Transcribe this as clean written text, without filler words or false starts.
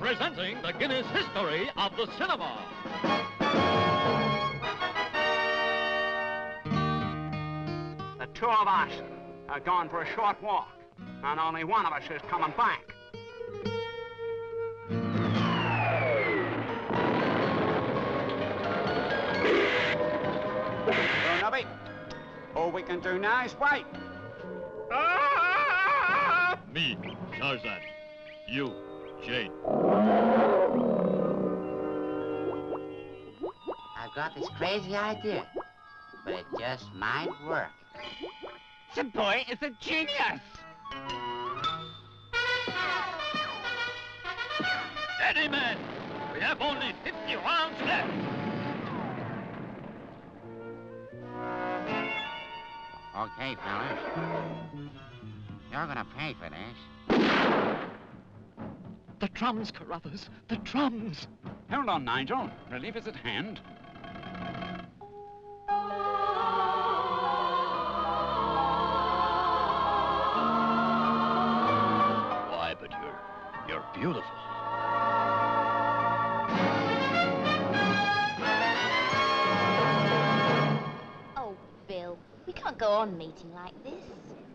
Presenting the Guinness history of the cinema. The two of us are going for a short walk, and only one of us is coming back. Well, Nubby, all we can do now is wait. Me, Tarzan. You, Jane. I've got this crazy idea, but it just might work. The boy is a genius! Steady, men! We have only 50 rounds left! Okay, fellas. You're gonna pay for this. The drums, Carruthers, the drums! Hold on, Nigel. Relief is at hand. Why, but you're beautiful. Oh, Bill, we can't go on meeting like this.